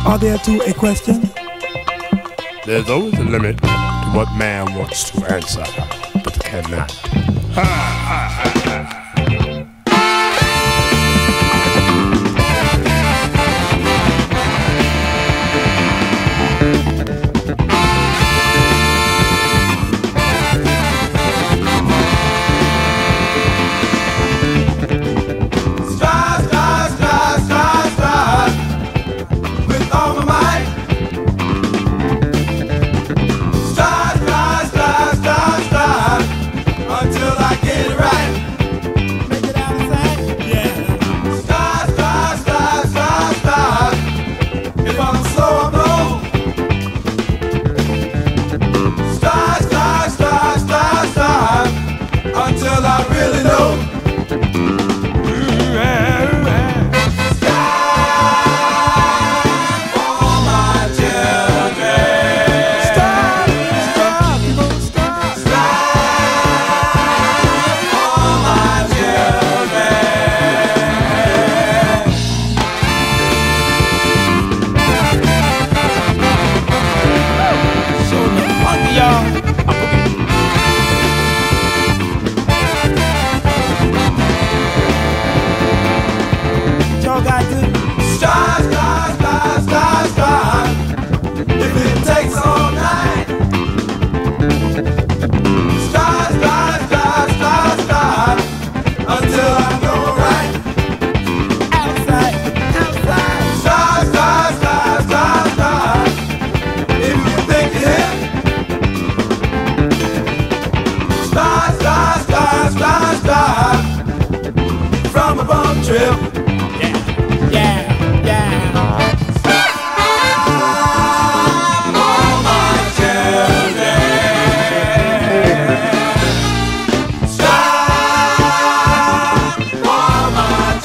Are there too a question? There's always a limit to what man wants to answer, but cannot. Ha, ha, ha, ha. Until I really know. From a bum trip. Yeah, yeah, yeah. All my children. Stop all my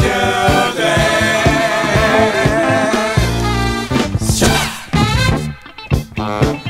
children. Stop.